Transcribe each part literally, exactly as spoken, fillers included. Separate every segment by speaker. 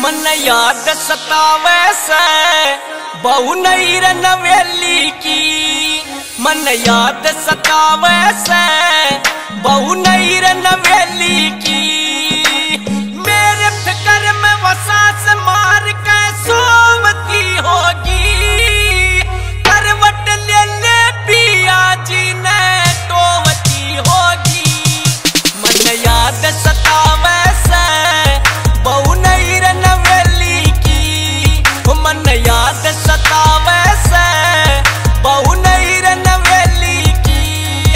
Speaker 1: मन याद सतावे से बहु नई नवेली की, मन याद सतावे से बहु नई नवेली की। मेरे फिक्र में वसास मार के सोवती होगी, करवट ले ले पिया जी ने टोवती होगी। मन याद सतावे से बहु नई नवेली की, मन याद सतावे से बहु नई नवेली की।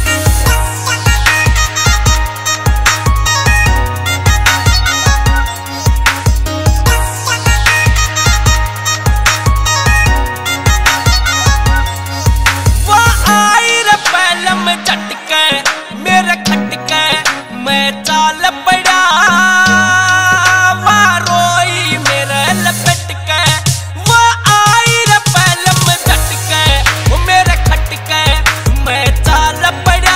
Speaker 1: वो आई रे पहलम झटके मेरे खटके मैं चाल पड़ा, रोई मेरे लपट के। वो आई रे पहलम झटके वो मेरे खटके मैं चाल पड़ा,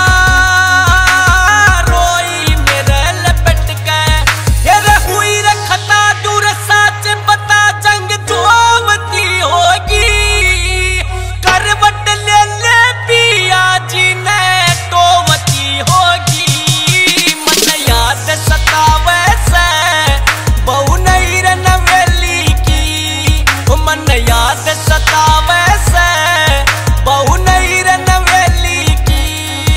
Speaker 1: रोई मेरे लपट के। ये हुई रे खता दूर सच बता जंग जोवती होगी, करवट ले ले पिया जी ने टोवती होगी। मन याद सतावे से बहु नई नवेली की, मन याद सतावे से बहु नई नवेली की।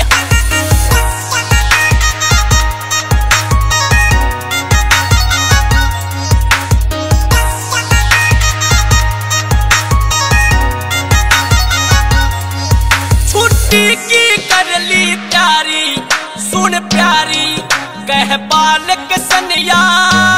Speaker 1: छुट्टी की कर ली प्यारी सुन प्यारी कह बालक सनिया।